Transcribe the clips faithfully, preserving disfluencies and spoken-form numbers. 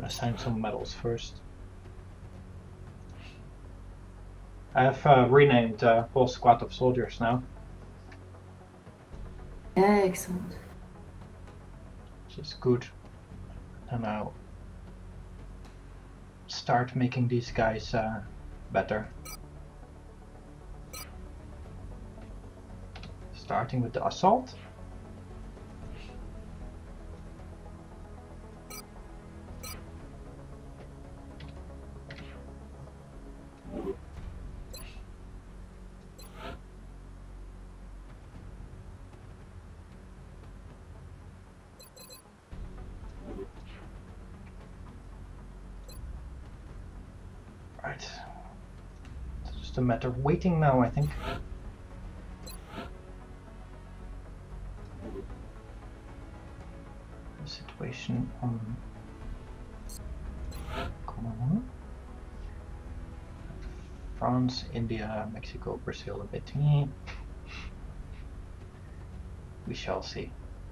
Assign some medals first. I have uh, renamed uh, whole squad of soldiers now. Excellent. Which is good. And I'll start making these guys uh, better. Starting with the assault. Right. It's just a matter of waiting now, I think. The situation on. Come on. France, India, Mexico, Brazil, a bit. We shall see.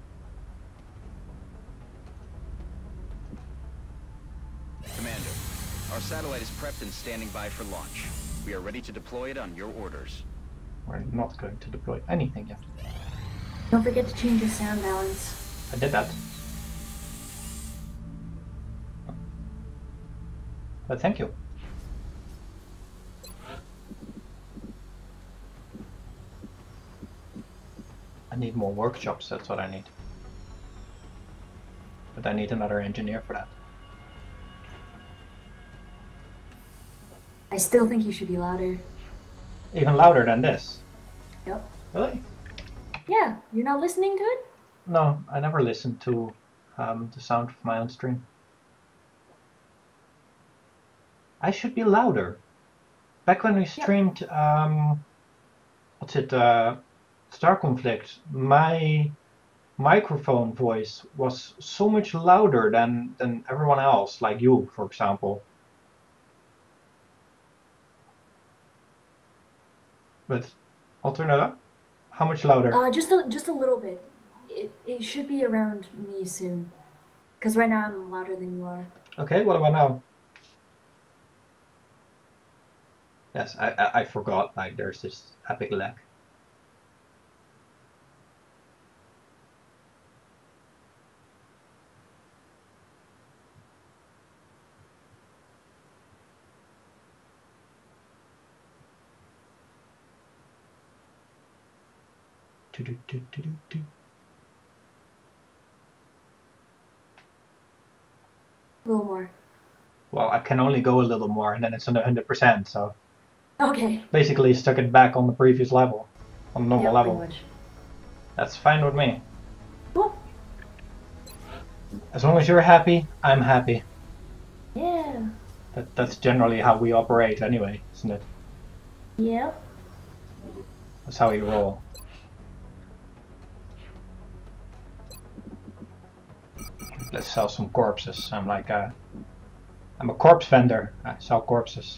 Commander, our satellite is prepped and standing by for launch. We are ready to deploy it on your orders. We're not going to deploy anything yet. Don't forget to change your sound balance. I did that. But thank you. I need more workshops, that's what I need. But I need another engineer for that. I still think you should be louder. Even louder than this? Yep. Really? Yeah, you're not listening to it? No, I never listened to um, the sound of my own stream. I should be louder. Back when we streamed, um, what's it, uh, Star Conflict, my microphone voice was so much louder than, than everyone else, like you, for example. But I'll turn it up. How much louder? Uh, just a, just a little bit. It, it should be around me soon. Because right now I'm louder than you are. Okay, what about now? Yes, I, I, I forgot, like, there's this epic lag. Do, do, do, do, do. A little more. Well, I can only go a little more, and then it's on one hundred percent, so... Okay. Basically stuck it back on the previous level, on the normal Yep, level. pretty much. That's fine with me. Cool. As long as you're happy, I'm happy. Yeah. That, that's generally how we operate anyway, isn't it? Yep. That's how we roll. Let's sell some corpses. I'm like a... I'm a corpse vendor. I sell corpses.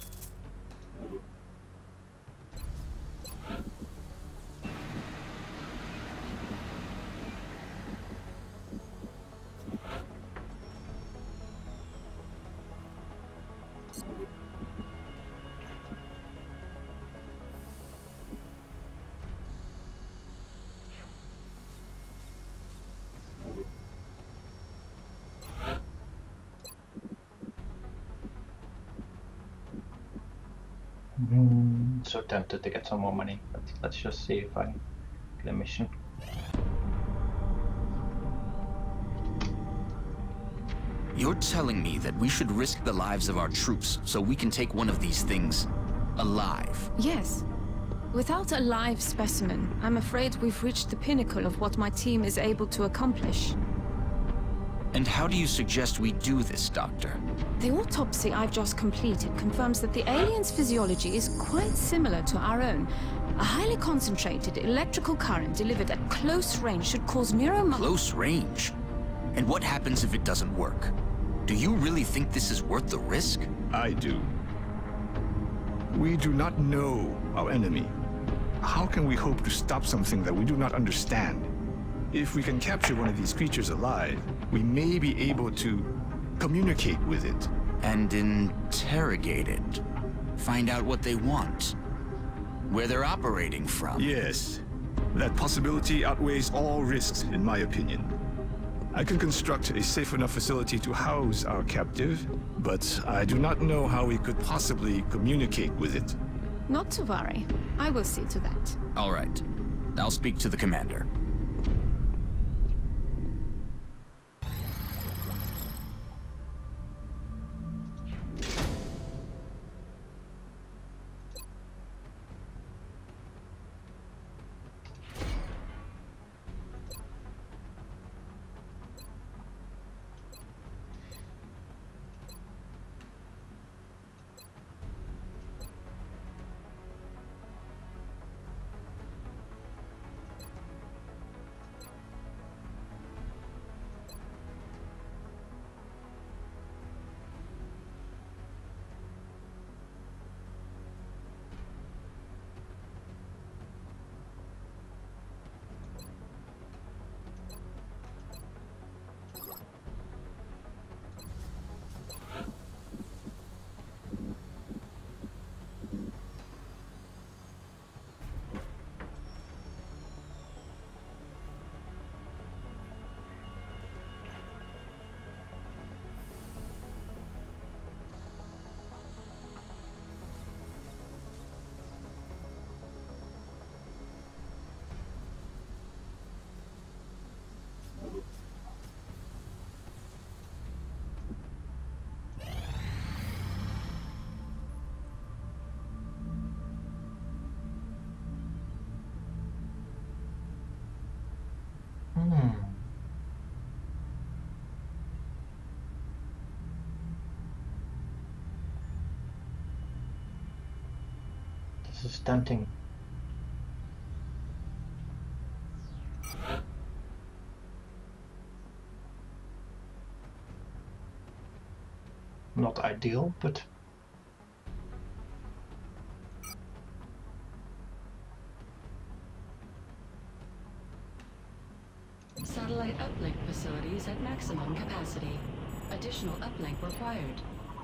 Mm, so tempted to get some more money, but let's just see if I get a mission. You're telling me that we should risk the lives of our troops so we can take one of these things alive? Yes. Without a live specimen, I'm afraid we've reached the pinnacle of what my team is able to accomplish. And how do you suggest we do this, Doctor? The autopsy I've just completed confirms that the alien's physiology is quite similar to our own. A highly concentrated electrical current delivered at close range should cause neuromuscular... Close range? And what happens if it doesn't work? Do you really think this is worth the risk? I do. We do not know our enemy. How can we hope to stop something that we do not understand? If we can capture one of these creatures alive, we may be able to communicate with it. And interrogate it. Find out what they want. Where they're operating from. Yes. That possibility outweighs all risks, in my opinion. I can construct a safe enough facility to house our captive, but I do not know how we could possibly communicate with it. Not to worry. I will see to that. All right. I'll speak to the commander. Hmm. This is tempting. Not ideal, but Satellite uplink facilities at maximum capacity. Additional uplink required.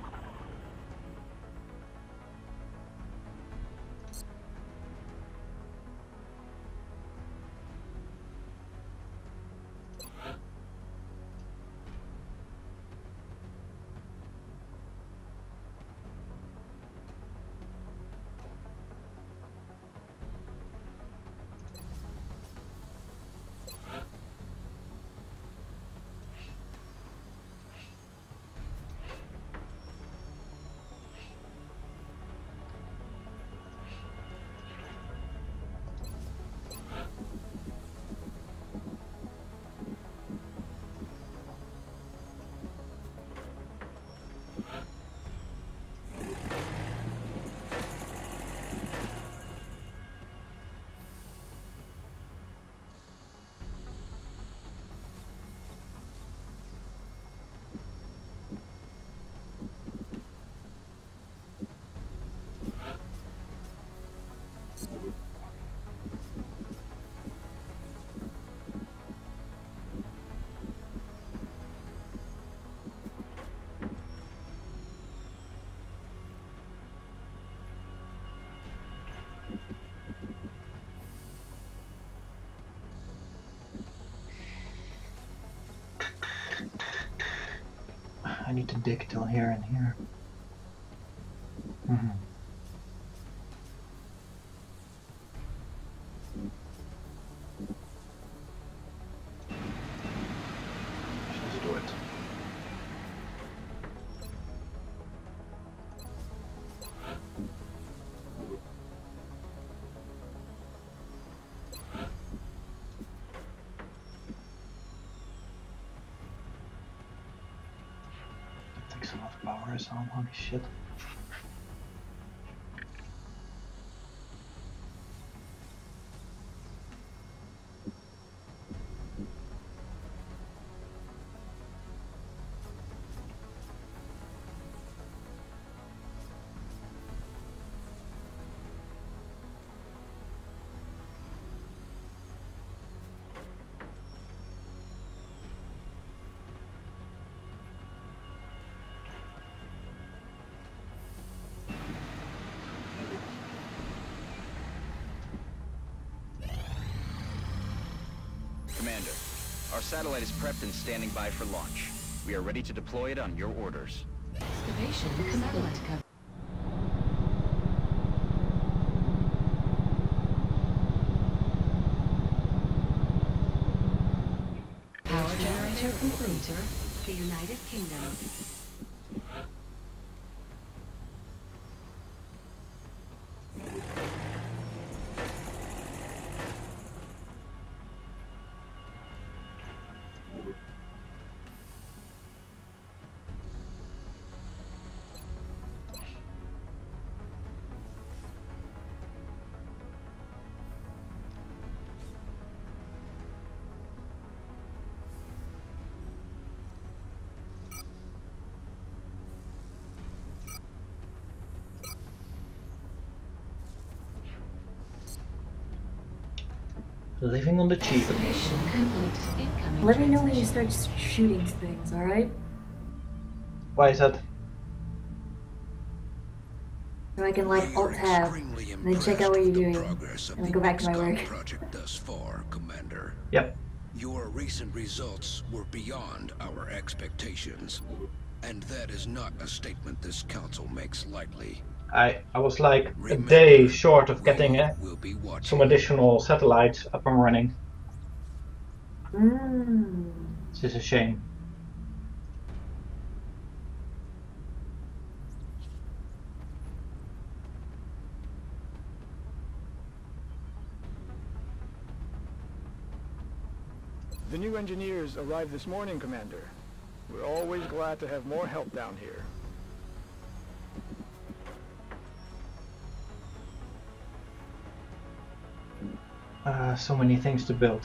I need to dig till here and here. Mm-hmm. Let's do it. That takes a lot of power, so holy shit. Commander, our satellite is prepped and standing by for launch. We are ready to deploy it on your orders. Excavation complete. Power generator complete. The United Kingdom. Living on the cheap. Excavation complete. Incoming Let me know when you transmission. start shooting things, alright? Why is that? So I can like alt tab and then check out what you're doing. And then go back to my work. Project thus far, Commander. Yep. Your recent results were beyond our expectations. And that is not a statement this council makes lightly. I, I was like a Remember, day short of getting we uh, will be watching. some additional satellites up and running. Mmm. This is a shame. The new engineers arrived this morning, Commander. We're always glad to have more help down here. Uh, so many things to build.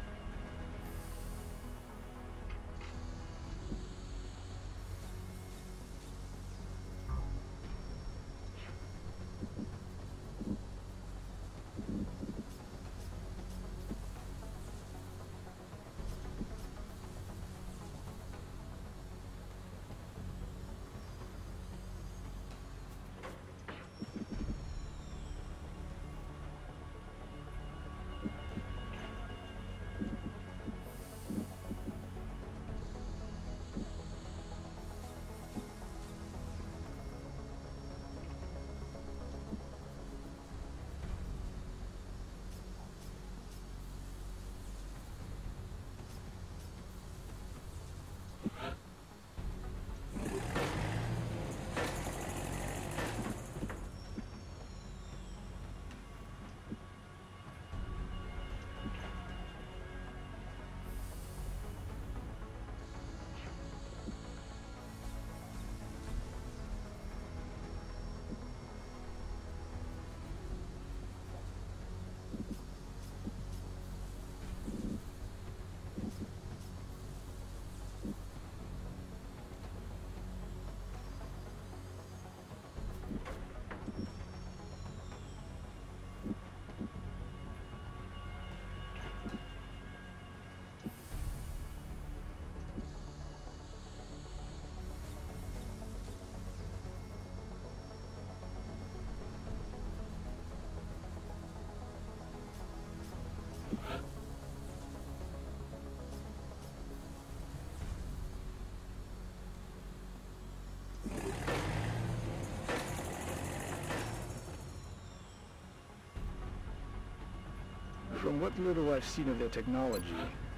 From what little I've seen of their technology,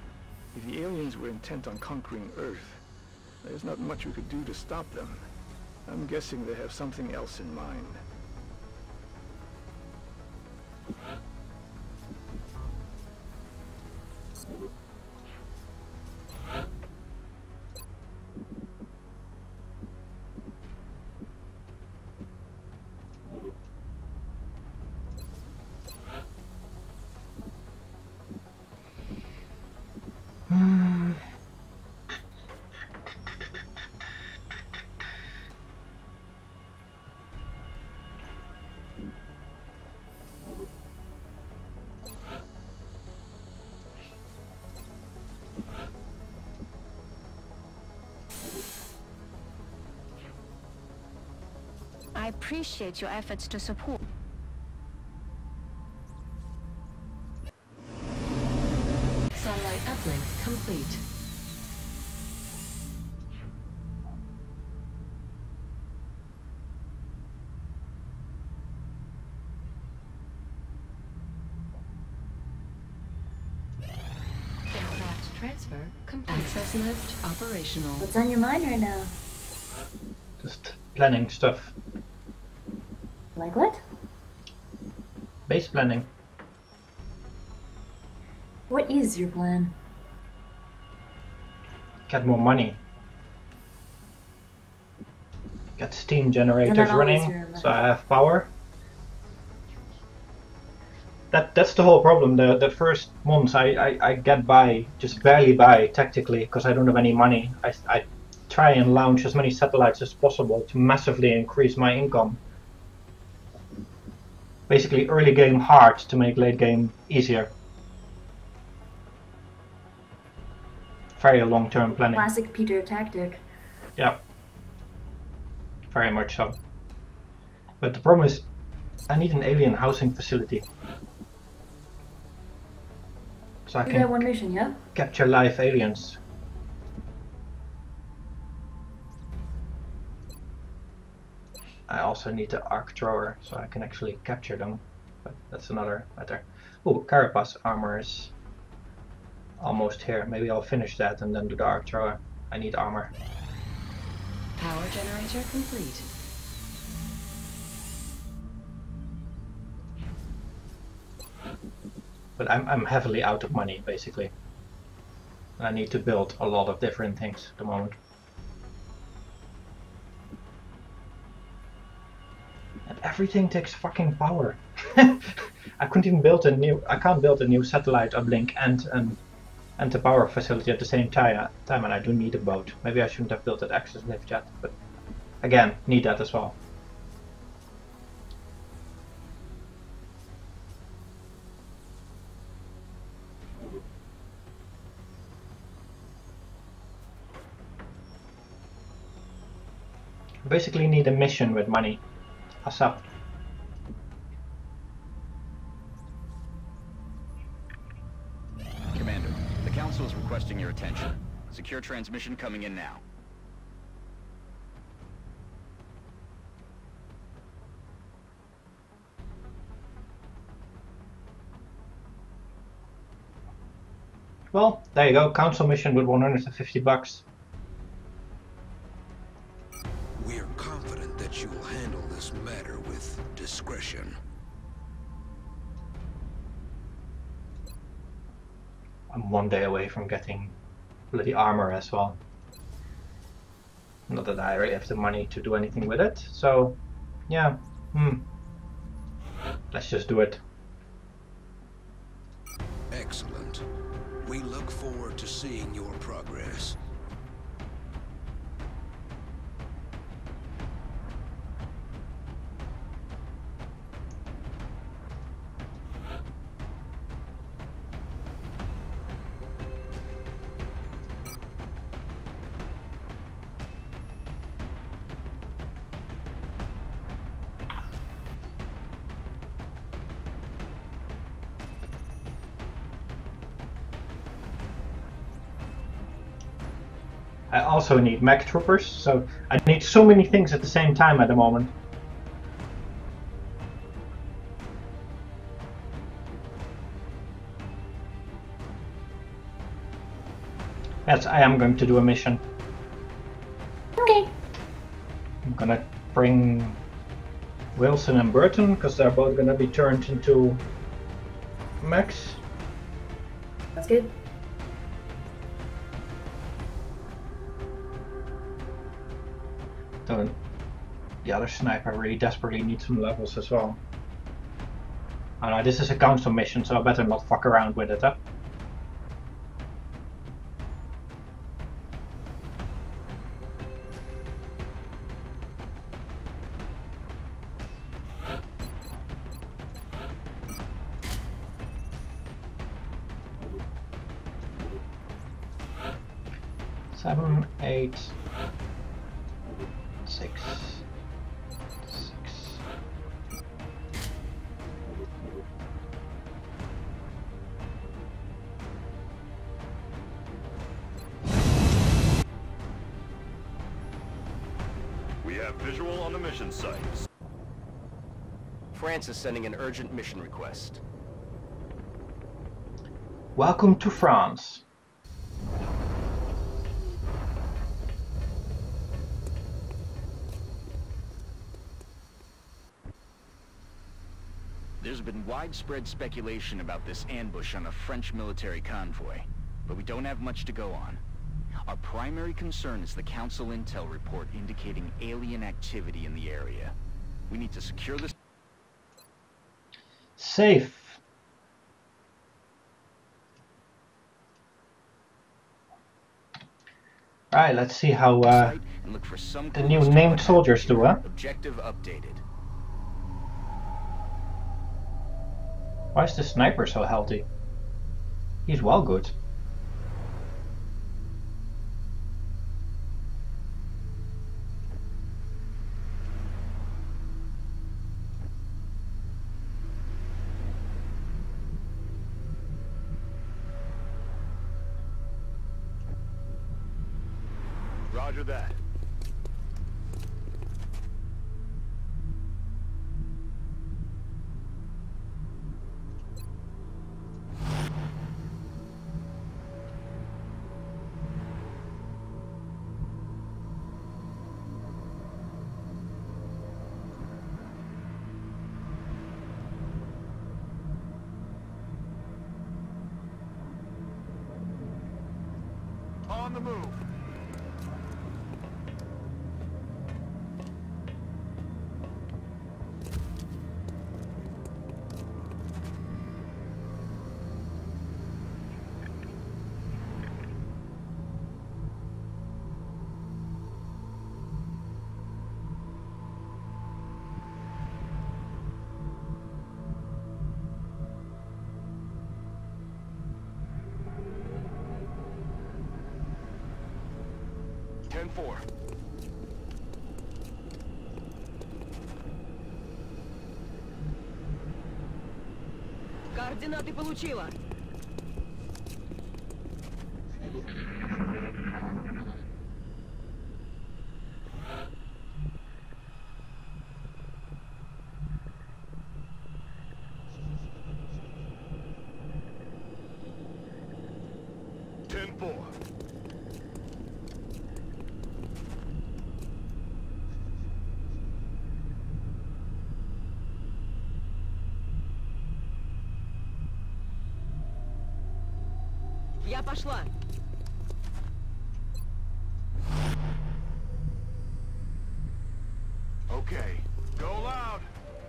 if the aliens were intent on conquering Earth, there's not much we could do to stop them. I'm guessing they have something else in mind. I appreciate your efforts to support. Satellite upload Access lift operational. What's on your mind right now? Just planning stuff. Like what? Base planning. What is your plan? Get more money. Get steam They're generators not always running, your money. so I have power. That that's the whole problem. The the first months I, I, I get by, just barely by tactically, because I don't have any money. I, I try and launch as many satellites as possible to massively increase my income. Basically early game hard to make late game easier. Very long term planning. Classic Peter tactic. Yeah. Very much so. But the problem is, I need an alien housing facility. So I Do can that one mission, yeah? capture live aliens. I also need the arc thrower, so I can actually capture them. But that's another matter. Oh, carapace armor is almost here. Maybe I'll finish that and then do the arc thrower. I need armor. Power generator complete. But I'm, I'm heavily out of money, basically. And I need to build a lot of different things at the moment. And everything takes fucking power. I couldn't even build a new... I can't build a new satellite uplink and, and, and the power facility at the same time, time, and I do need a boat. Maybe I shouldn't have built that access lift yet, but again, need that as well. Basically need a mission with money. What's up? Commander, the Council is requesting your attention. Secure transmission coming in now. Well, there you go. Council mission with one hundred fifty bucks. We're confident that you will handle this matter with discretion. I'm one day away from getting bloody armor as well. Not that I really have the money to do anything with it, so yeah, hmm. Let's just do it. Excellent. We look forward to seeing your progress. I also need mech troopers, so I need so many things at the same time at the moment. Yes, I am going to do a mission. Okay. I'm gonna bring Wilson and Burton, because they're both gonna be turned into mechs. That's good. The, the other sniper really desperately needs some levels as well. Oh no, this is a council mission, so I better not fuck around with it, huh? Seven, eight, six, six. We have visual on the mission site. France is sending an urgent mission request. Welcome to France. There's been widespread speculation about this ambush on a French military convoy, but we don't have much to go on. Our primary concern is the Council intel report indicating alien activity in the area. We need to secure this. Safe. Alright, let's see how uh, and look for some the new named soldiers do, huh? Objective updated. Why is the sniper so healthy? He's well good. Roger that. On the move. ten four. Координаты получила. ten four. Я пошла. Okay, go loud.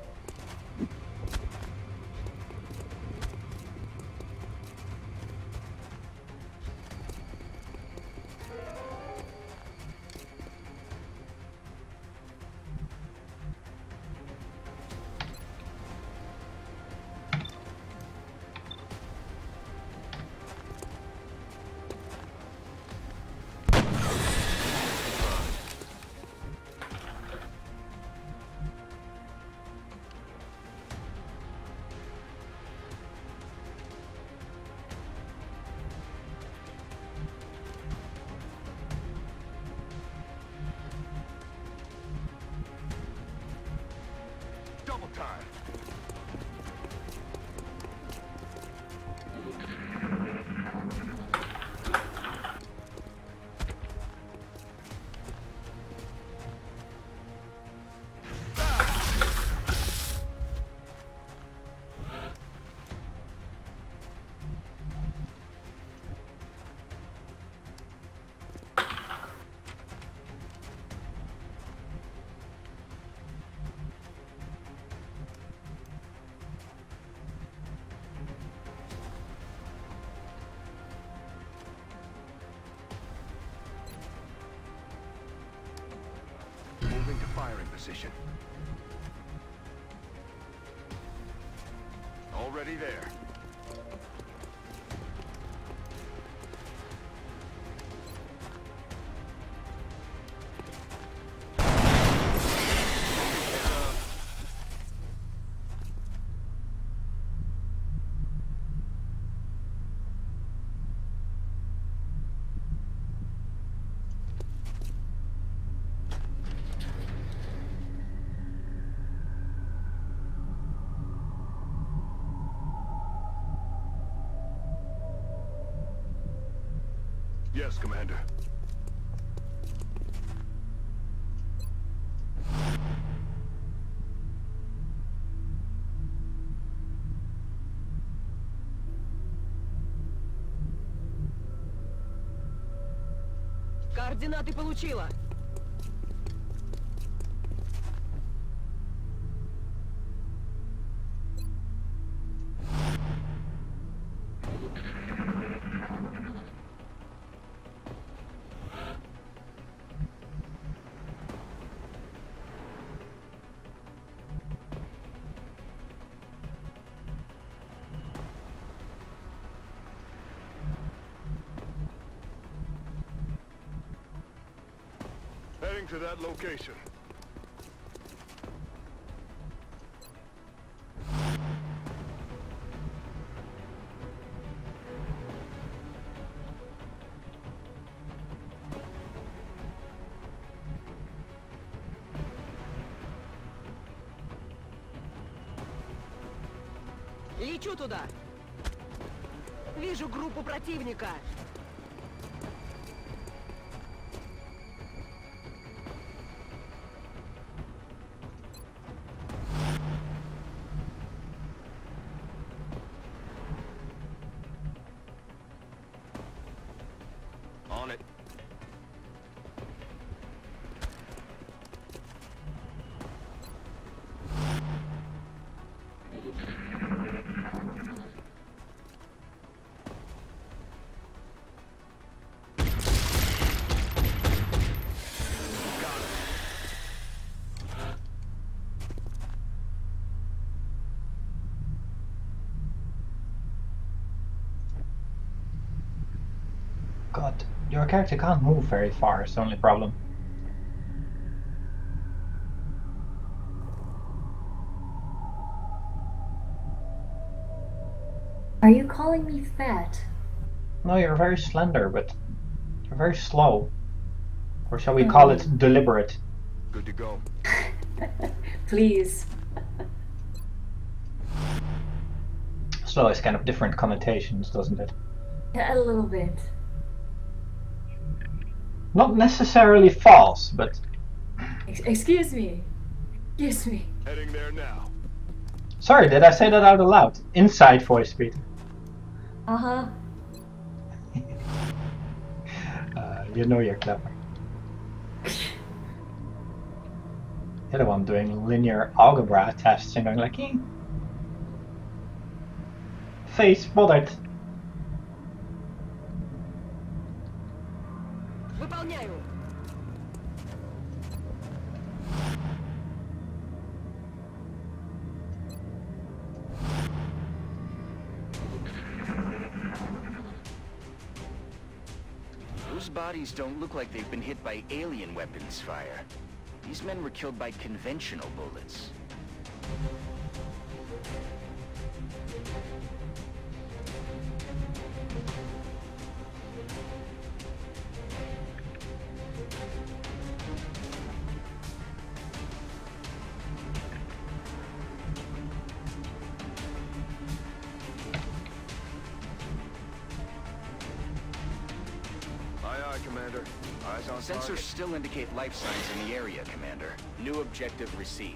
Double time. Moving to firing position. Already there. Yes, Commander. Координаты получила. Heading to that location. Лечу туда. Вижу группу противника. On it. God, your character can't move very far, is the only problem. Are you calling me fat? No, you're very slender, but you're very slow. Or shall we call it deliberate? Good to go. Please. Slow has kind of different connotations, doesn't it? A little bit. Not necessarily false, but... Ex excuse me. Excuse me. Heading there now. Sorry, did I say that out aloud? Inside voice, Peter. Uh-huh. uh, you know you're clever. You're the one doing linear algebra tests and going like, eh. Face bothered. Выполняю. Those bodies don't look like they've been hit by alien weapons fire. These men were killed by conventional bullets. Commander. Eyes on Sensors target. still indicate life signs in the area, Commander. New objective received.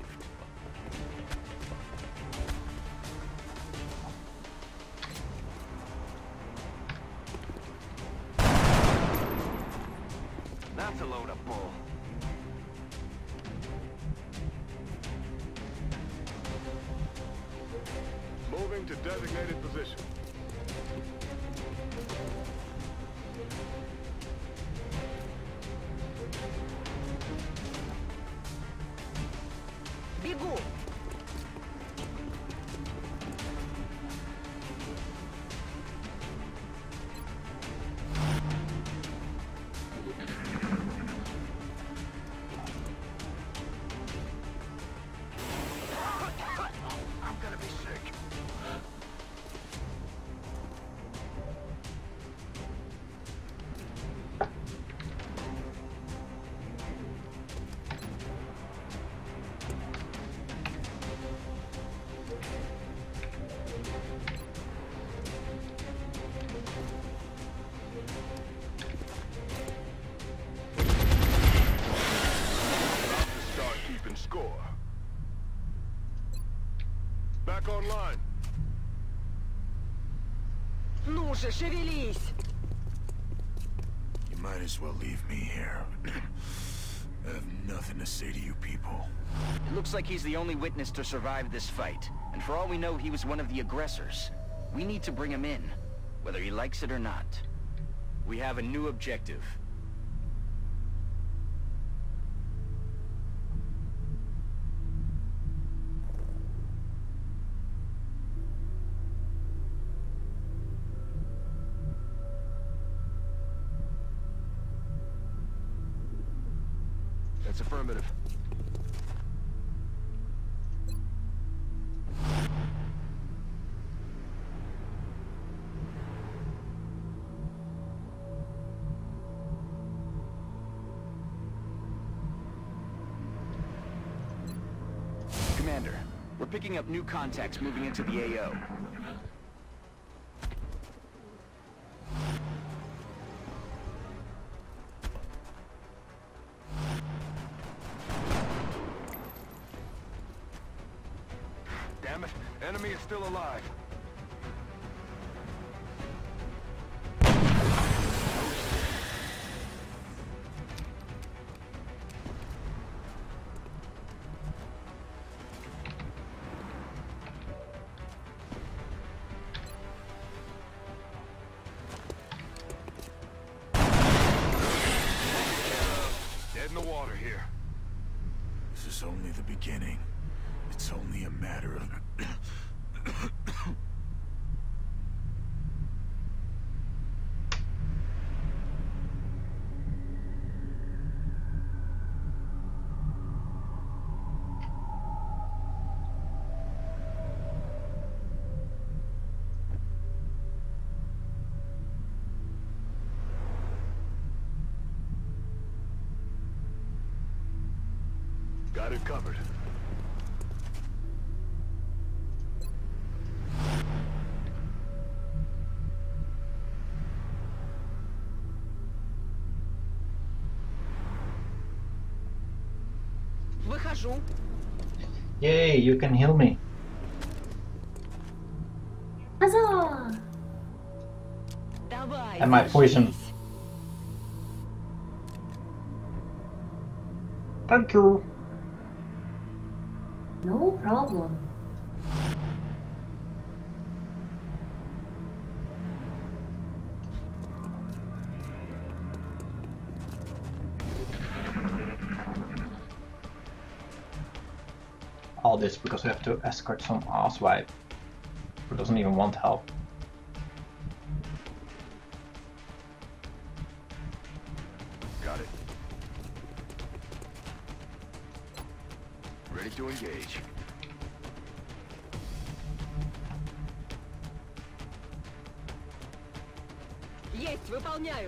That's a load of bull. Moving to designated position. Бегу. I'm gonna be sick. Score. Back online. Ну же, шевелись. You might might as well leave me here. I have nothing to say to you people. It looks like he's the only witness to survive this fight. And for all we know, he was one of the aggressors. We need to bring him in, whether he likes it or not. We have a new objective. That's affirmative. Commander, we're picking up new contacts moving into the A O. Damn it, enemy is still alive. Dead in the water here. This is only the beginning. It's only a matter of... Got it covered. Выхожу. Yay, you can heal me. Huzzah! Давай. And my poison. держись. Thank you. No problem. All this because we have to escort some asswipe who doesn't even want help. Got it. Ready to engage. Есть, выполняю.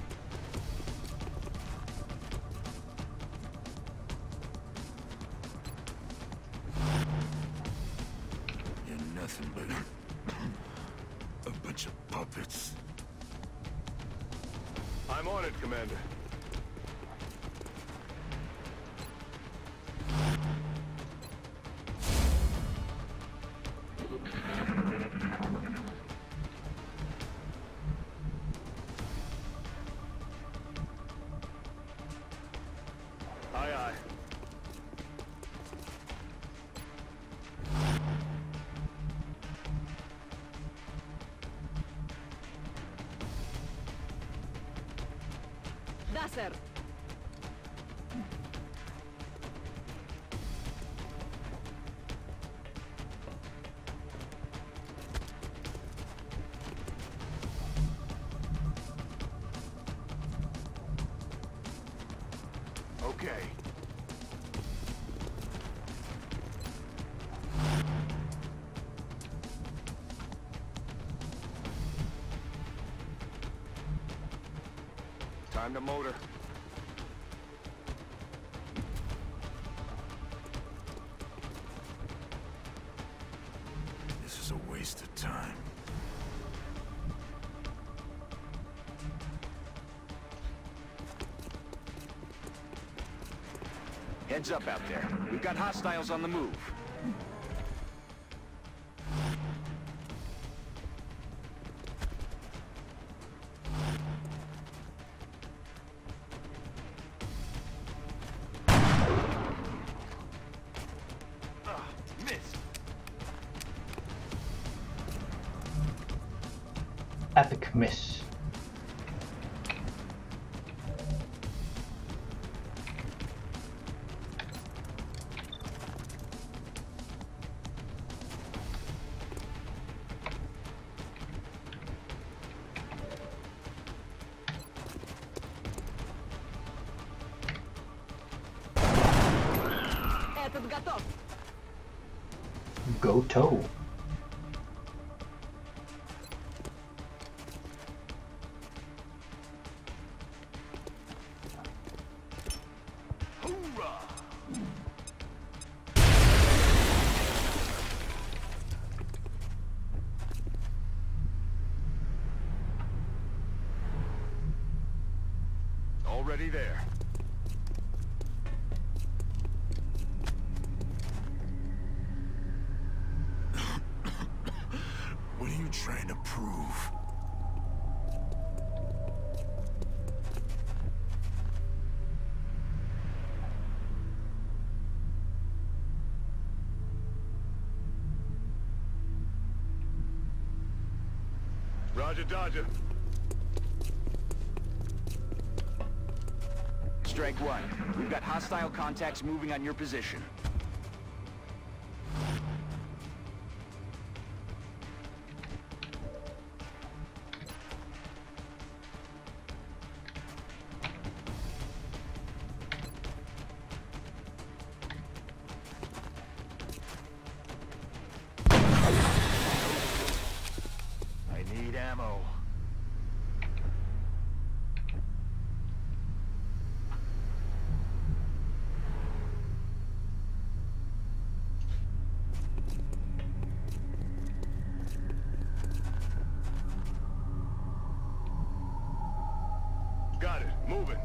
You're nothing but a bunch of puppets. I'm on it, Commander. Aye, aye. Да, сэр. Okay. Time to motor. This is a waste of time. Heads up out there. We've got hostiles on the move. Epic miss. Этот готов. Go toe. Already there. What are you trying to prove? Roger, Dodger. Strike one. We've got hostile contacts moving on your position. I need ammo. Got it. Moving.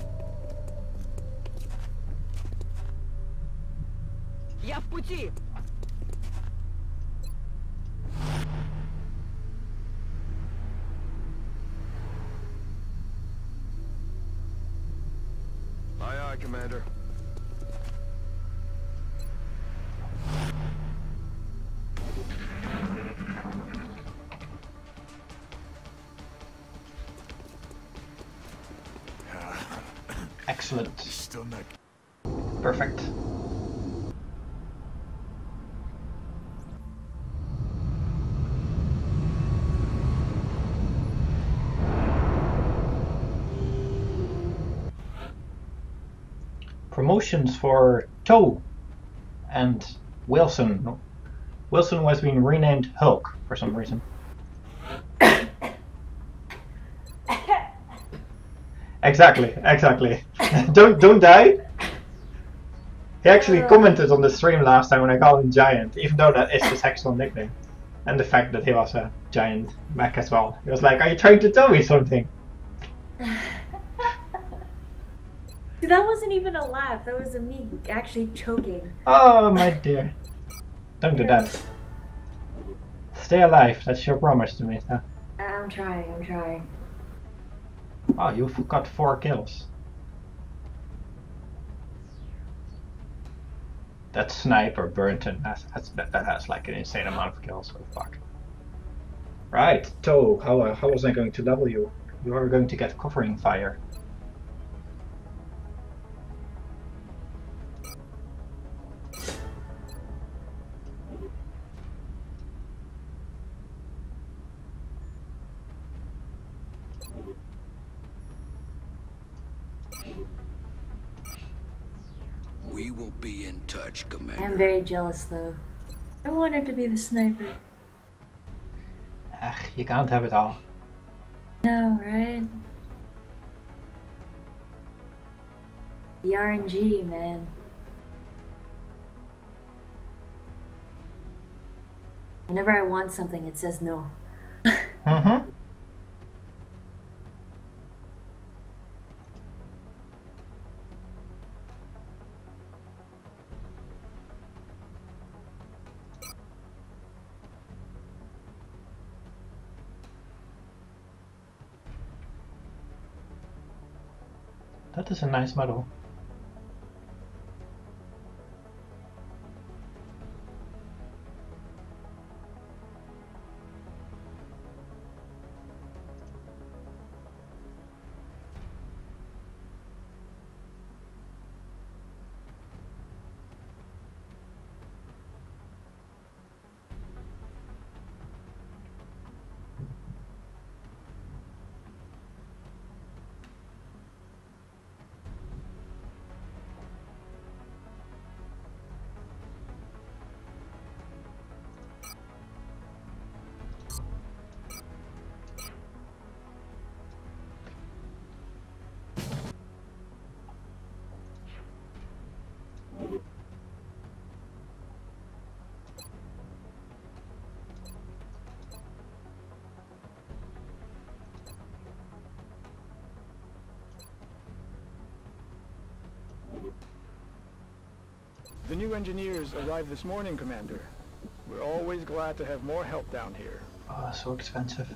Я в пути. Aye, aye, Commander. Excellent. Still not. Perfect. Promotions for Toe and Wilson. Wilson was being renamed Hulk for some reason. Exactly, exactly. don't don't die. He actually commented on the stream last time when I called him Giant, even though that is his actual nickname. And the fact that he was a giant mech as well. He was like, "Are you trying to tell me something?" Dude, that wasn't even a laugh. That was me actually choking. Oh, my dear. Don't do that. Stay alive. That's your promise to me. Huh? I'm trying, I'm trying. Oh, you've got four kills. That sniper Burnton, that's, that's, that has like an insane amount of kills, so fuck. Right, Toe, how, how was I going to level you? You are going to get covering fire. We will be in touch, Commander. I'm very jealous though. I wanted to be the sniper. Ach, you can't have it all. No, right? The R N G, man. Whenever I want something, it says no. Mm-hmm. That is a nice model. The new engineers arrived this morning, Commander. We're always glad to have more help down here. Oh, so expensive.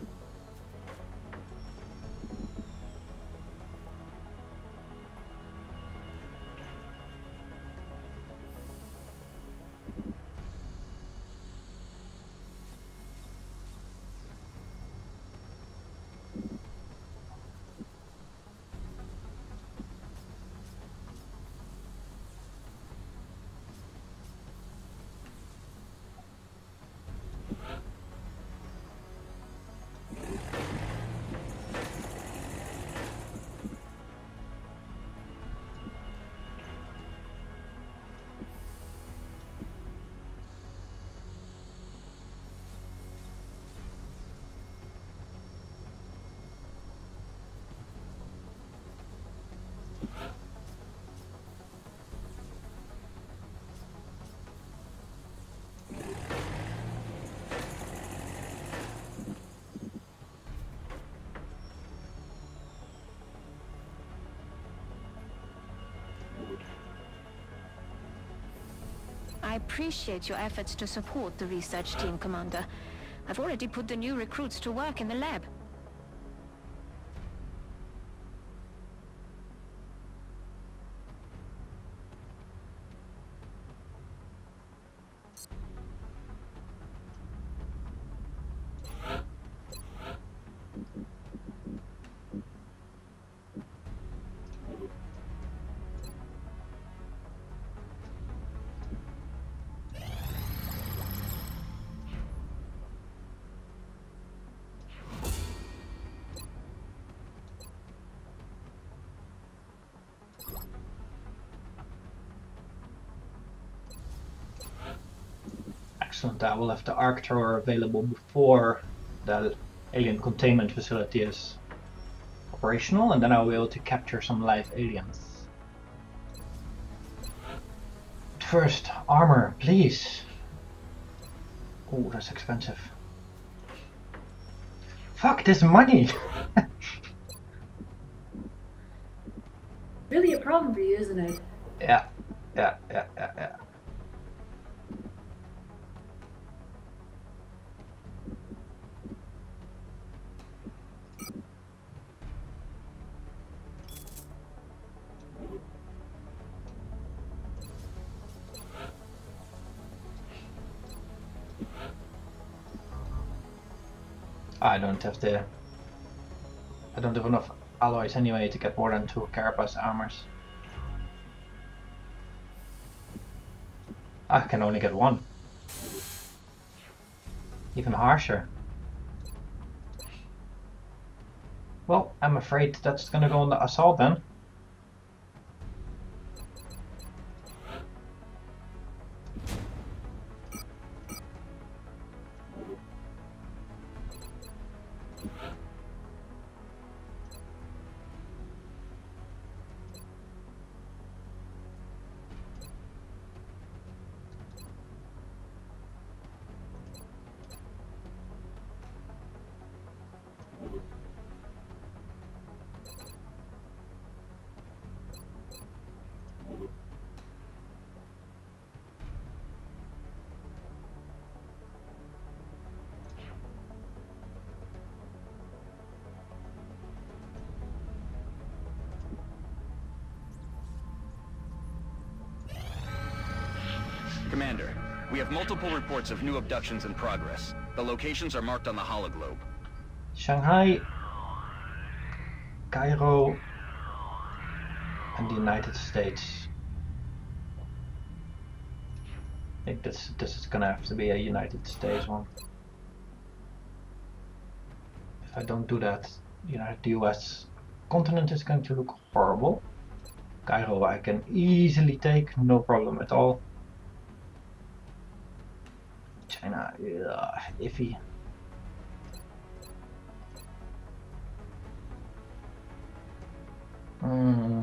I appreciate your efforts to support the research team, Commander. I've already put the new recruits to work in the lab. Excellent, I will have the arc thrower available before the alien containment facility is operational, and then I'll be able to capture some live aliens. But first, armor, please. Oh, that's expensive. Fuck this money! Really a problem for you, isn't it? Yeah, yeah, yeah, yeah, yeah. I don't have the... I don't have enough alloys anyway to get more than two carapace armors. I can only get one. Even harsher. Well, I'm afraid that's gonna go on the assault then. Commander, we have multiple reports of new abductions in progress. The locations are marked on the hologlobe. Shanghai, Cairo, and the United States. I think this this is gonna have to be a United States one. If I don't do that, you know, the U S continent is going to look horrible. Cairo I can easily take, no problem at all. China, ugh, iffy. Hmm.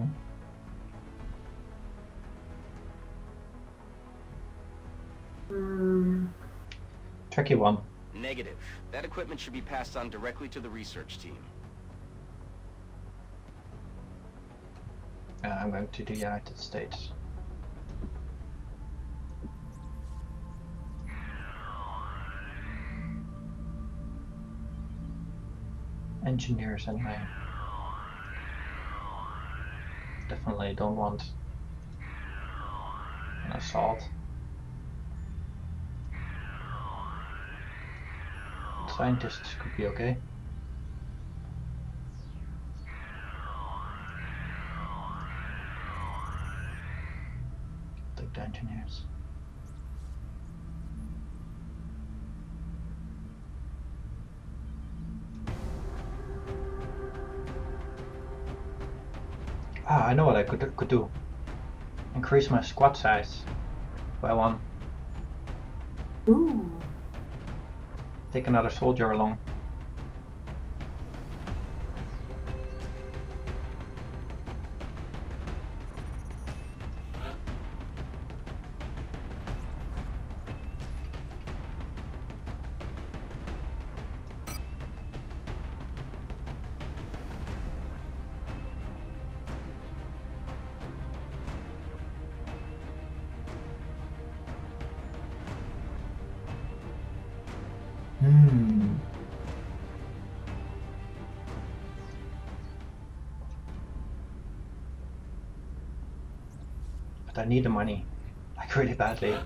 Mm. Tricky one. Negative. That equipment should be passed on directly to the research team. Uh, I'm going to the United States. engineers anyway. Definitely don't want an assault. Scientists could be okay. Take the engineers. Ah, I know what I could could do. Increase my squad size by one. Ooh. Take another soldier along. Hmm. But I need the money, like really badly.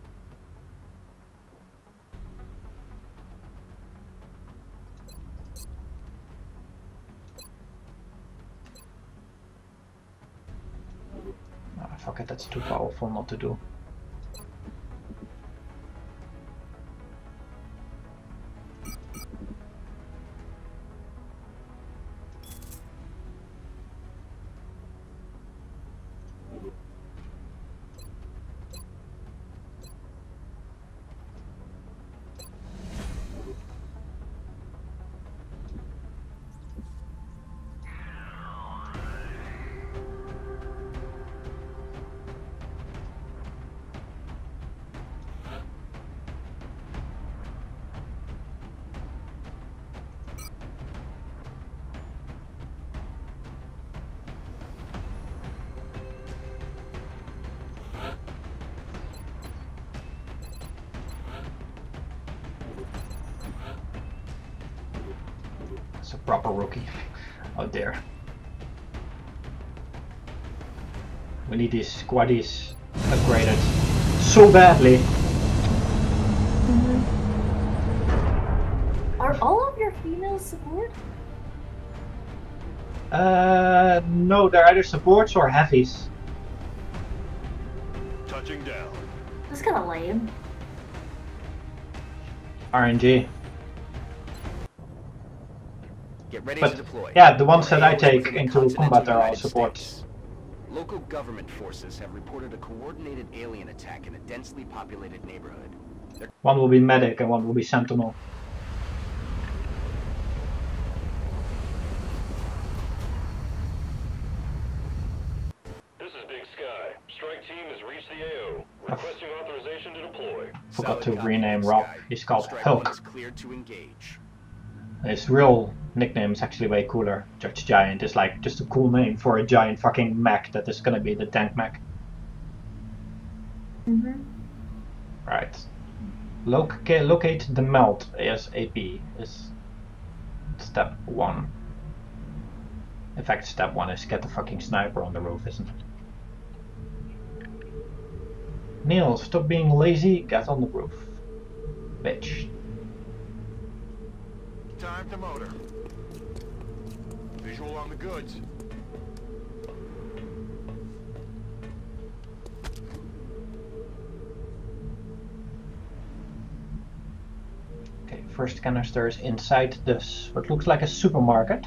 Ah, fuck it, that's too powerful not to do. It's a proper rookie out there. We need these squaddies upgraded so badly. Mm-hmm. Are all of your females support? Uh, no, they're either supports or heavies. Touching down. That's kind of lame. R N G. Get ready But to deploy. yeah, the ones that I Away take from the into continental combat are all United supports. States. Local government forces have reported a coordinated alien attack in a densely populated neighborhood. They're One will be medic and one will be sentinel. This is Big Sky. Strike team has reached the A O. Requesting authorization to deploy. Forgot to solid copy, rename Big Rob. Sky. He's called Strike one Hulk. is cleared to engage. His real nickname is actually way cooler. Judge Giant is like just a cool name for a giant fucking mech that is gonna be the tank mech. Mm-hmm. Right. Loca locate the melt ASAP is step one. In fact, step one is get the fucking sniper on the roof, isn't it? Neil, stop being lazy, get on the roof. Bitch. Time to motor. Visual on the goods. Okay, first canister is inside this, what looks like a supermarket.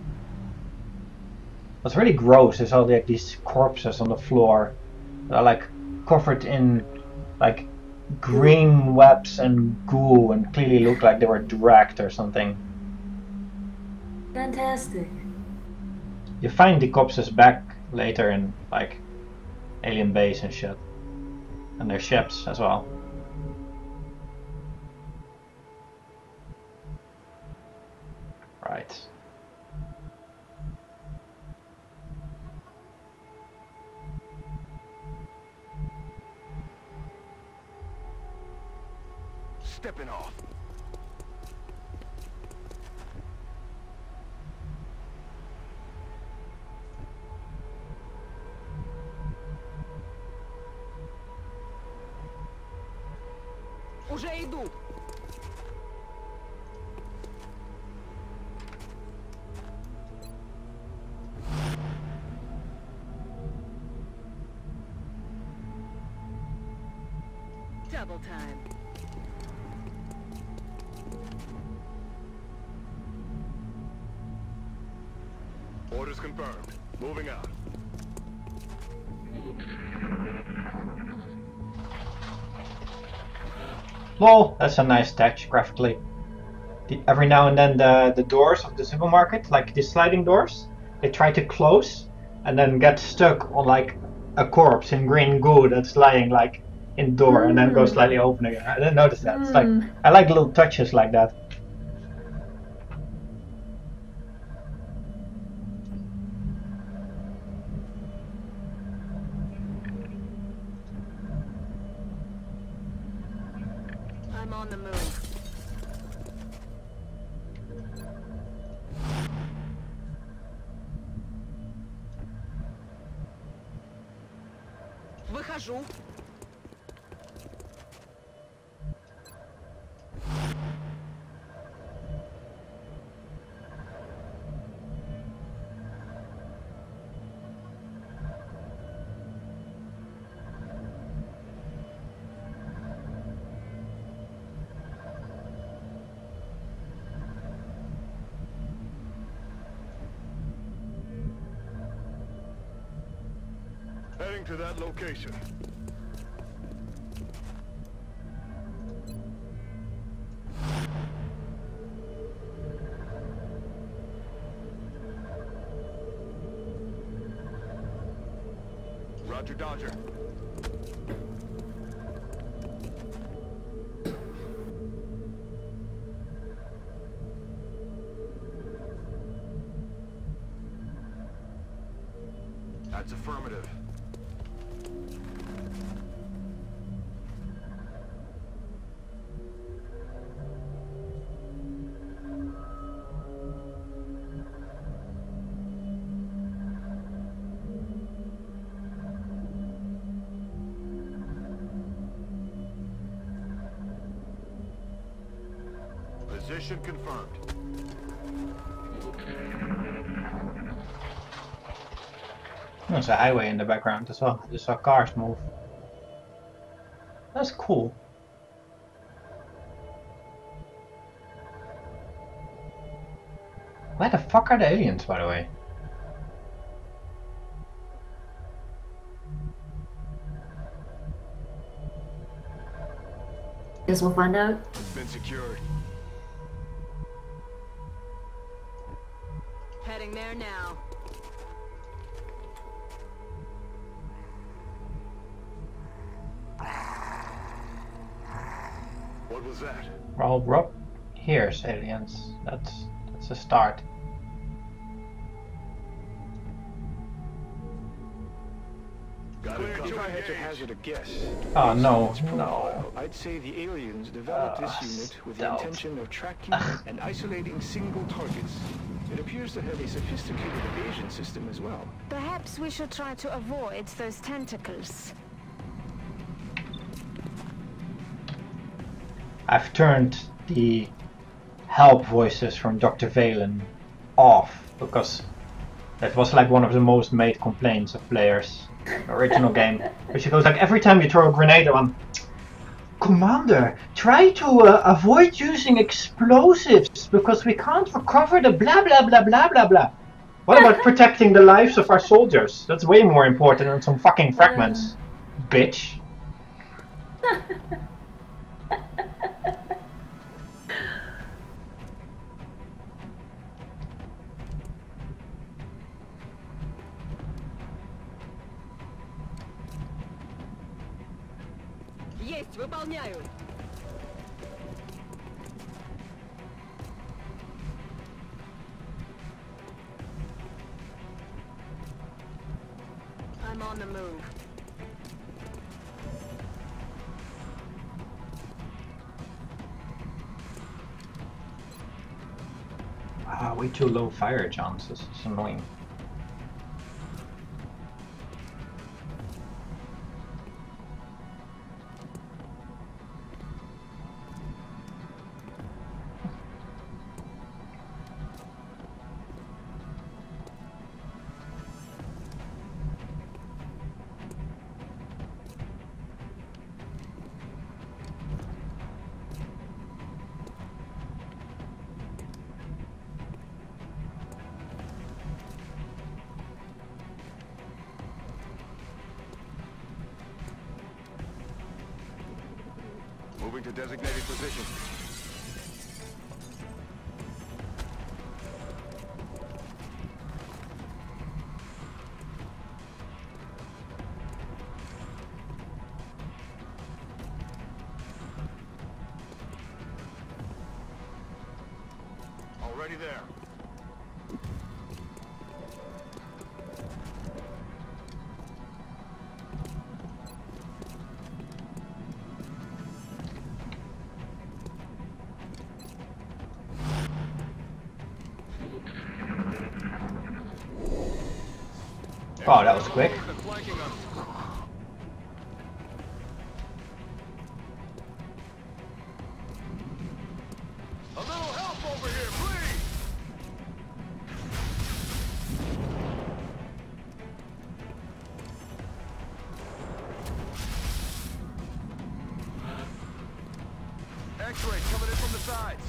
What's really gross is all the, like, these corpses on the floor that are like covered in like green webs and goo and clearly look like they were dragged or something. Fantastic. You find the corpses back later in like alien base and shit. And their ships as well. Right. Stepping off. Уже иду. Double time. Orders confirmed. Moving out. Lol, that's a nice touch graphically. The, every now and then the, the doors of the supermarket, like the sliding doors, they try to close and then get stuck on like a corpse in green goo that's lying like in the door mm. and then go slightly open again. I didn't notice that. Mm. It's like I like little touches like that. I'm on the move. Выхожу. Heading to that location. Roger, Dodger. That's affirmative. Position confirmed. There's a highway in the background as well. I just saw cars move. That's cool. Where the fuck are the aliens, by the way? Guess we'll find out. It's been secured. Heading there now. What was that? Well, Rob hears aliens. That's that's a start. If I had to hazard a guess, oh no, profile, no. I'd say the aliens developed uh, this unit with the stealth. intention of tracking and isolating single targets. It appears to have a sophisticated evasion system as well. Perhaps we should try to avoid those tentacles. I've turned the help voices from Doctor Valen off because that was like one of the most made complaints of players in the original game. Where she goes like, every time you throw a grenade on, Commander, try to uh, avoid using explosives because we can't recover the blah blah blah blah blah blah. What about protecting the lives of our soldiers? That's way more important than some fucking fragments, bitch. Есть, выполняю. I'm on the move. Ah, way too low fire chances. It's annoying. Moving to designated position. Already there. Oh, that was quick. A little help over here, please! X-rays coming in from the sides.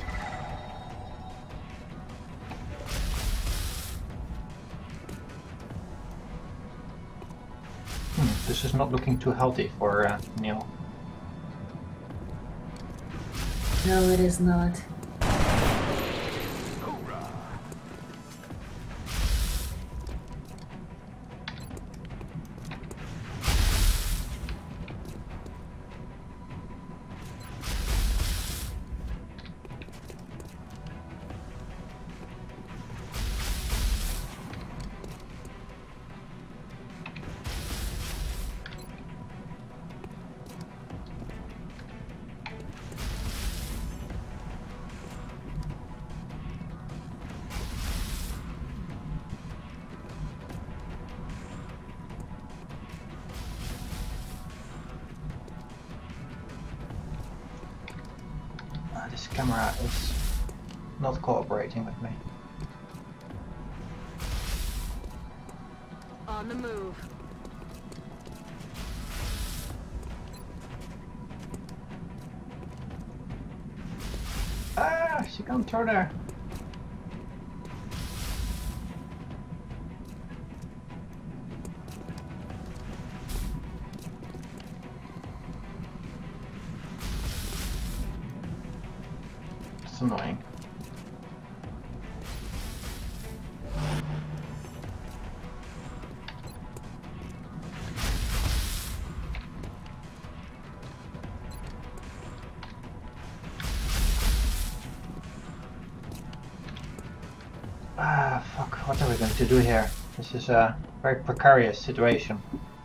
Hmm, this is not looking too healthy for uh, Neil. No, it is not. This camera is not cooperating with me. On the move. Ah, she can't throw there. It's annoying. Ah, fuck, what are we going to do here? This is a very precarious situation.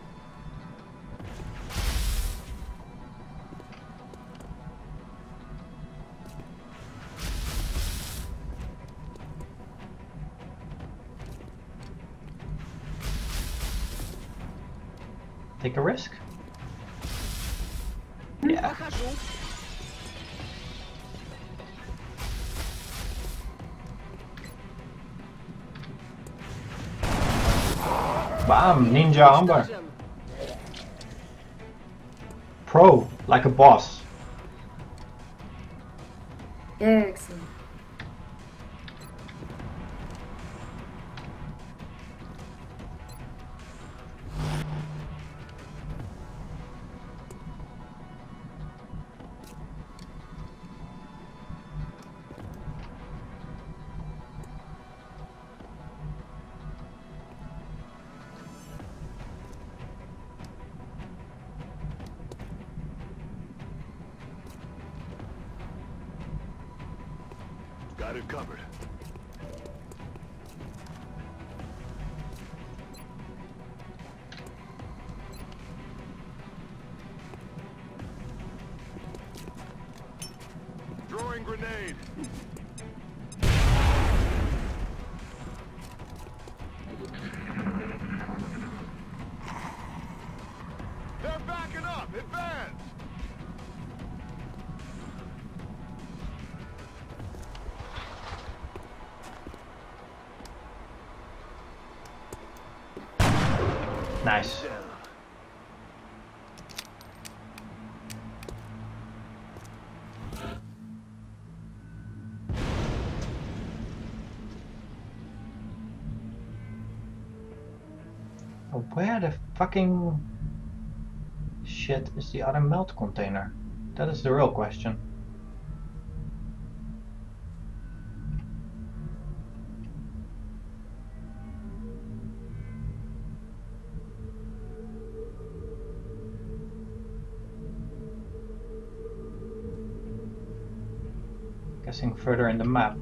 Take a risk? Yeah. Bam! Ninja Amber! Pro, like a boss. Excellent. Got it covered. Throwing grenade. They're backing up. Advance. Nice. Where the fucking shit is the other melt container? That is the real question. Guessing further in the map.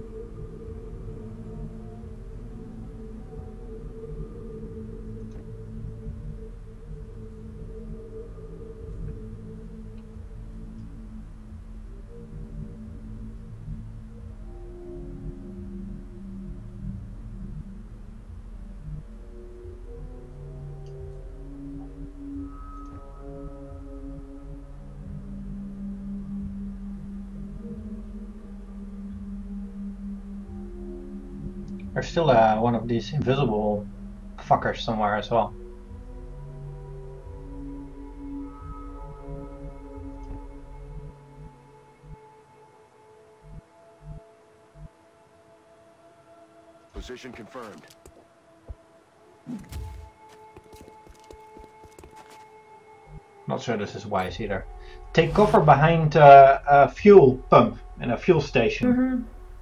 There's still uh, one of these invisible fuckers somewhere as well. Position confirmed. Not sure this is wise either. Take cover behind uh, a fuel pump in a fuel station. Mm-hmm.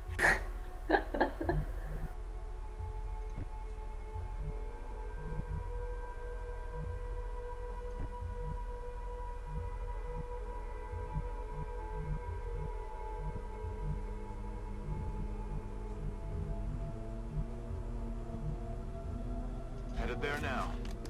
Headed there now.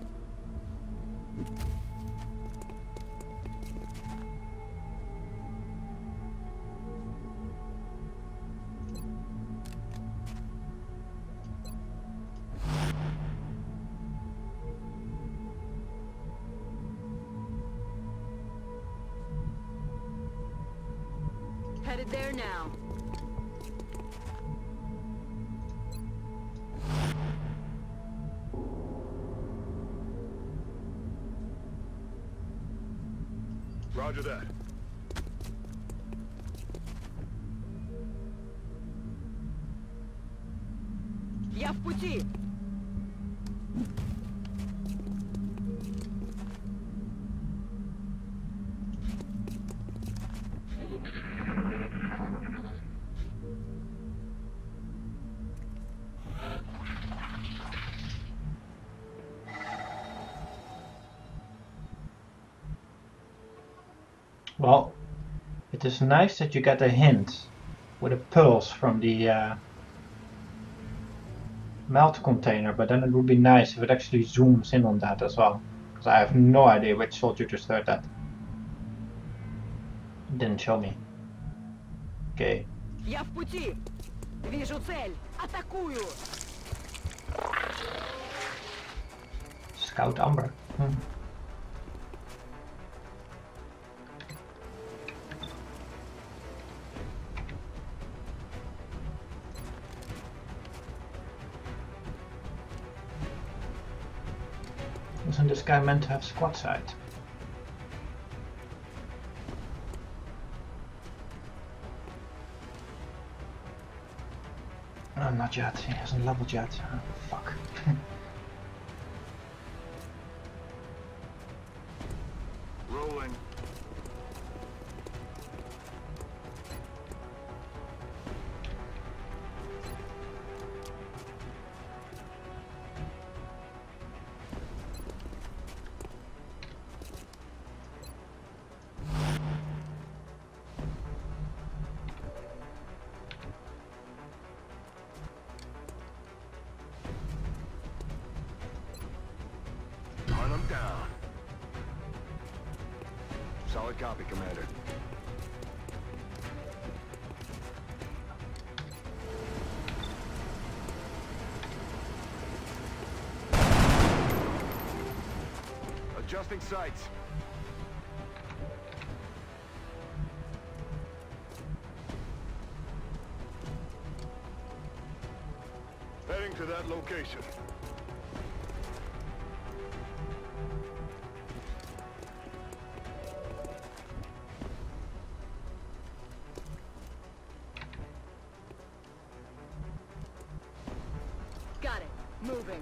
Headed there now. Roger that. Я в пути. Well, it is nice that you get a hint with a pulse from the uh, melt container, but then it would be nice if it actually zooms in on that as well, because I have no idea which soldier just heard that. It didn't show me. Okay. Я в пути. Вижу цель. Атакую. Scout Amber. Hmm. Wasn't this guy meant to have squad sight? No, not yet. He hasn't leveled yet. Oh, fuck. Rolling. Run them down. Solid copy, Commander. Adjusting sights. Heading to that location. Got it. Moving.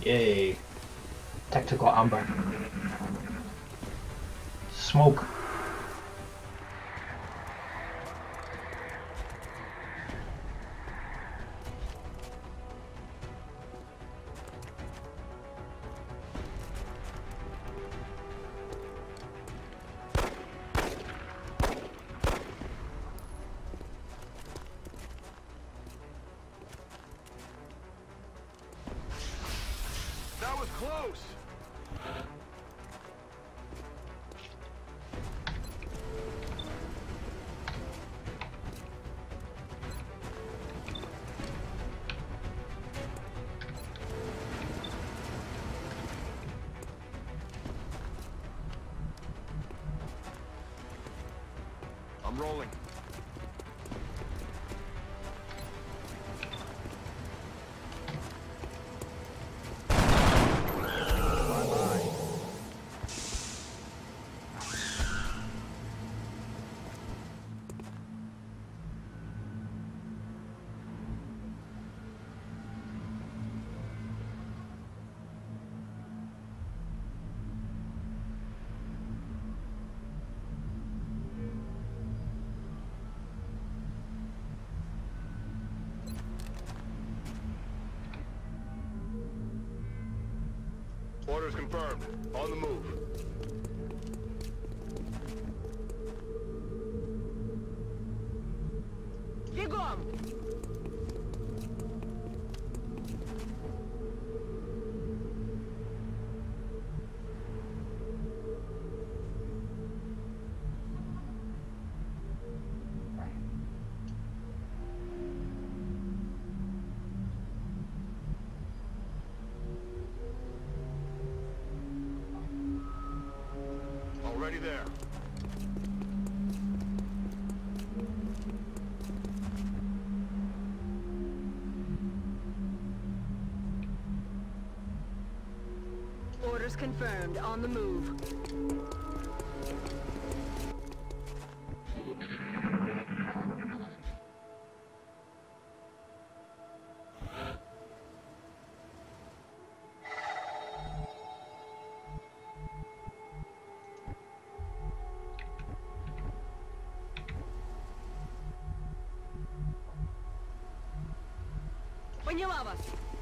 Yay. Tactical amber. Smoke. That was close! I'm rolling. Orders confirmed. On the move. Бегом! Already there. Orders confirmed. On the move. Поняла вас.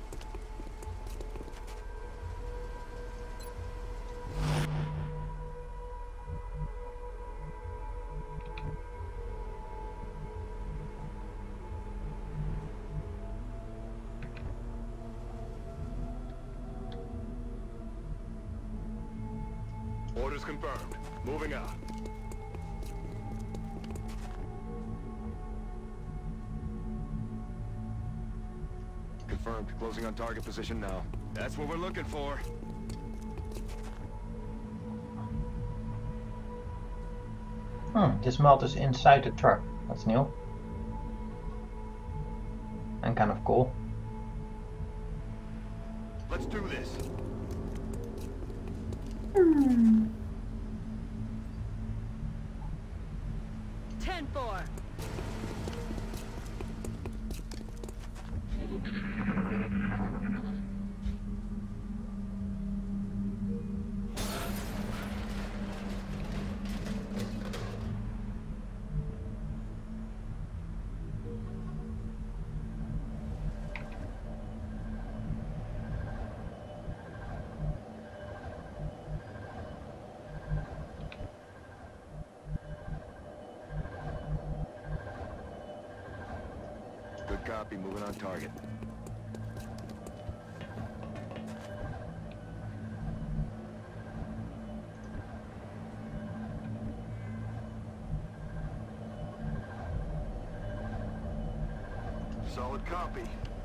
Orders confirmed. Moving out. Confirmed. Closing on target position now. That's what we're looking for. Hmm, this melt is inside the truck. That's new. And kind of cool. Let's do this. Hmm. ten four. Good copy. Moving on target. Solid copy.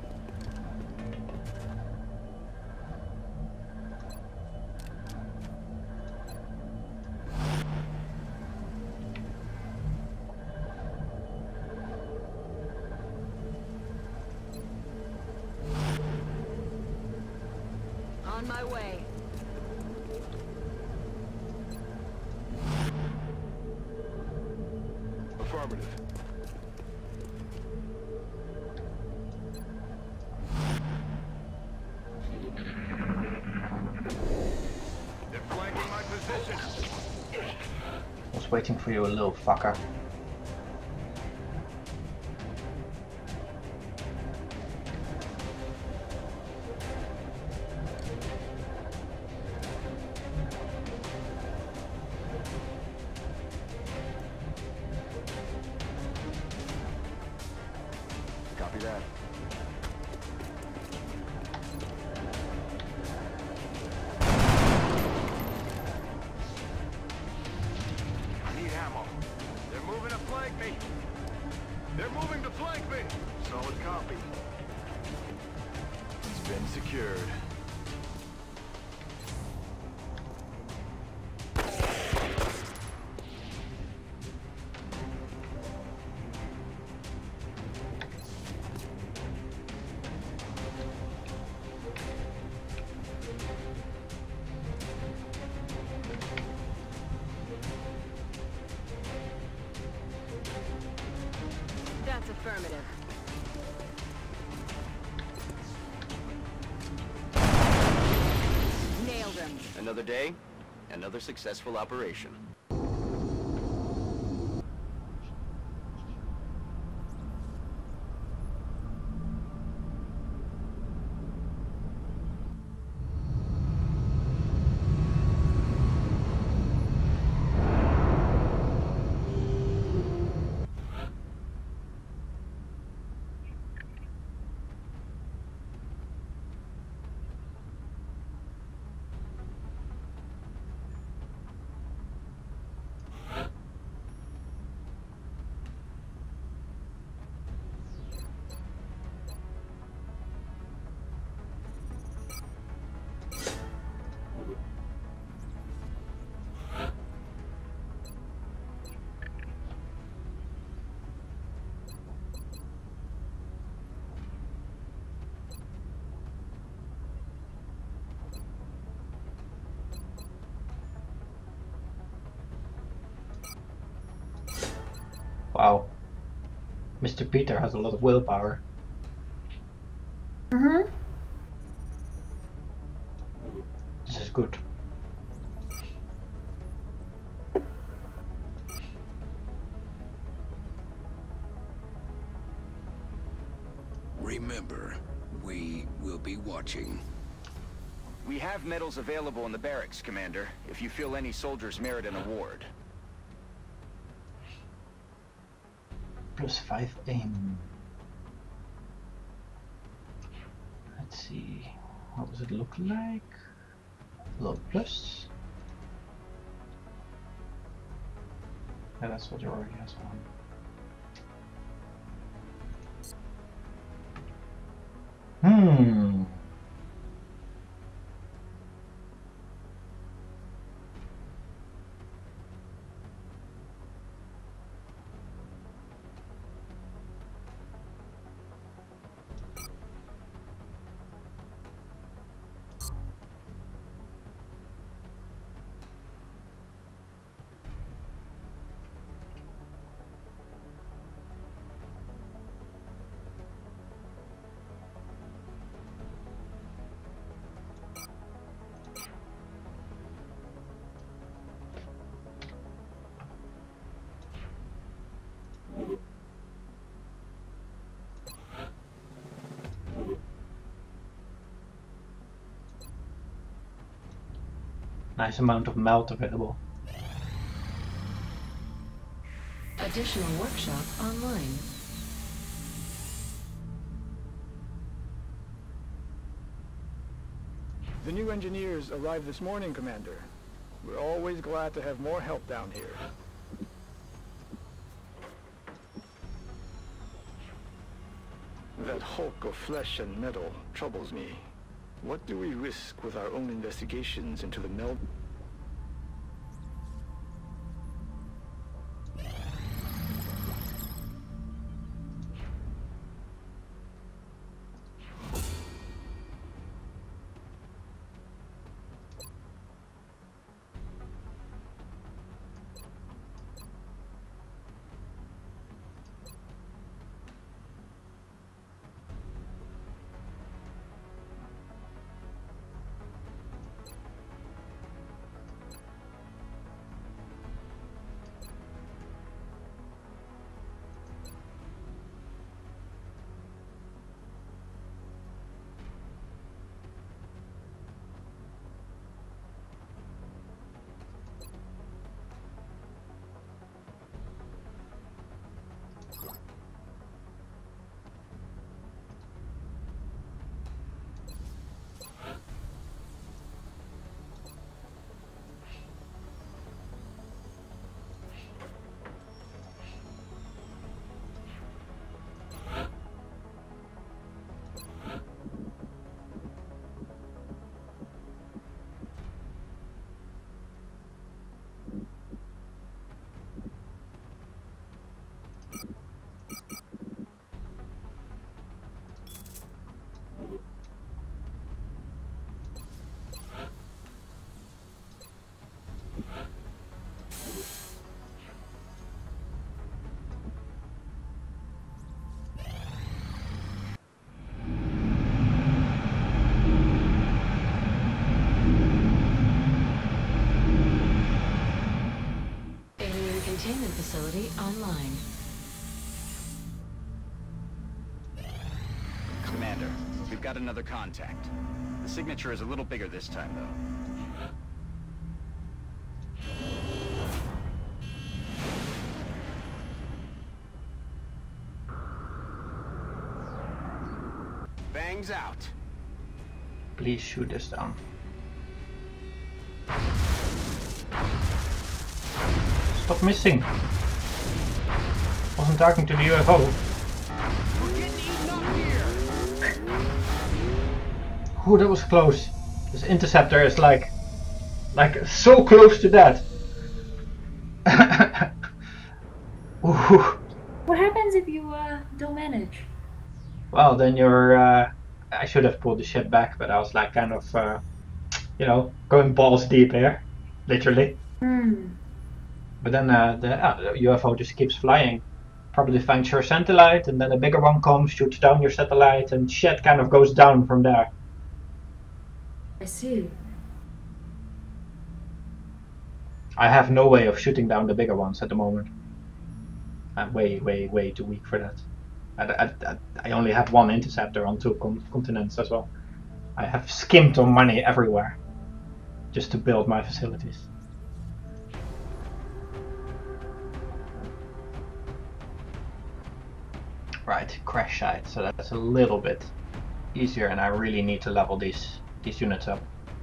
On my way. Affirmative. Just waiting for you, little fucker. Copy that. I need ammo. They're moving to flank me. They're moving to flank me. Solid copy. It's been secured. That's affirmative. Nailed him. Another day, another successful operation. Wow. Mister Peter has a lot of willpower. Mm-hmm. This is good. Remember, we will be watching. We have medals available in the barracks, Commander, if you feel any soldiers merit an award. Plus five aim. Let's see. What does it look like? Low plus. Yeah, that's what you already has on. Hmm. Nice amount of melt available. Additional workshop online. The new engineers arrived this morning, Commander. We're always glad to have more help down here. That hulk of flesh and metal troubles me. What do we risk with our own investigations into the meld? got another contact. The signature is a little bigger this time, though. Bangs out. Please shoot this down. Stop missing. Wasn't talking to the U F O. We're getting eaten up here. Ooh, that was close. This interceptor is like, like so close to that. Ooh. What happens if you uh, don't manage? Well, then you're. Uh, I should have pulled the ship back, but I was like kind of, uh, you know, going balls deep here, literally. Hmm. But then uh, the, uh, the U F O just keeps flying. Probably finds your satellite, and then a bigger one comes, shoots down your satellite, and shit kind of goes down from there. I see. I have no way of shooting down the bigger ones at the moment. I'm way, way, way too weak for that. I, I, I, I only have one interceptor on two con continents as well. I have skimped on money everywhere just to build my facilities. Right, crash site, so that's a little bit easier, and I really need to level these these units up.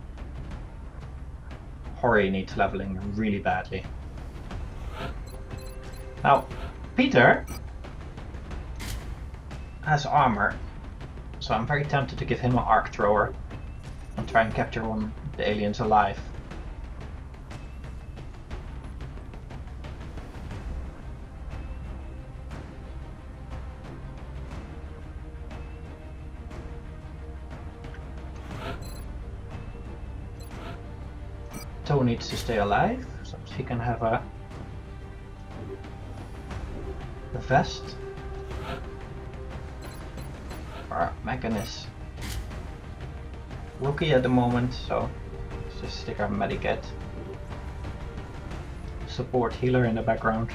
Hori needs leveling really badly. Now, Peter has armor, so I'm very tempted to give him an arc thrower and try and capture one of the aliens alive. Toe needs to stay alive, so he can have a, a vest. Our Mechanist rookie at the moment, so let's just stick our Medicat support healer in the background.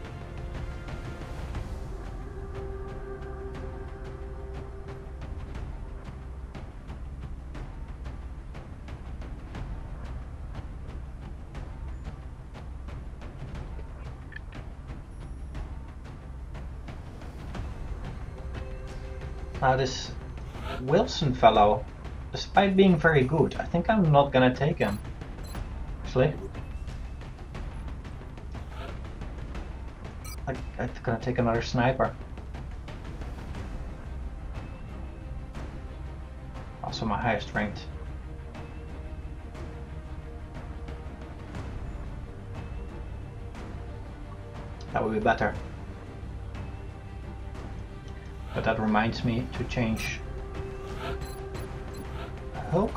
Now this Wilson fellow, despite being very good, I think I'm not gonna take him. Actually, I, I'm gonna take another sniper. Also my highest ranked. That would be better. But that reminds me to change Hulk.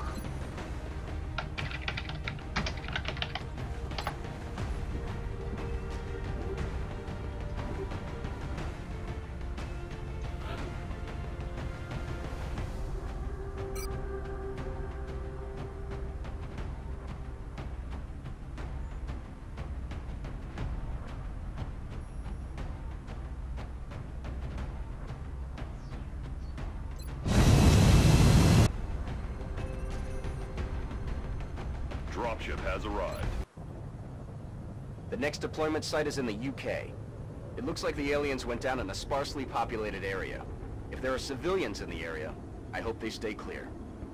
Dropship has arrived. The next deployment site is in the U K. It looks like the aliens went down in a sparsely populated area. If there are civilians in the area, I hope they stay clear.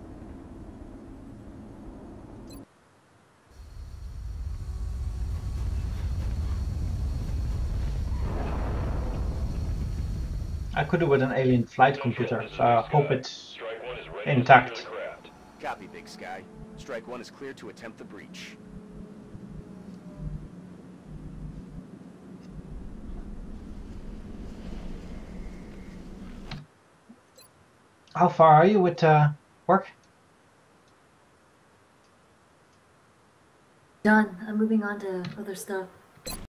I could do with an alien flight computer, so I hope it's intact. Copy, Big Sky. Strike One is clear to attempt the breach. How far are you with uh, work? Done. I'm moving on to other stuff.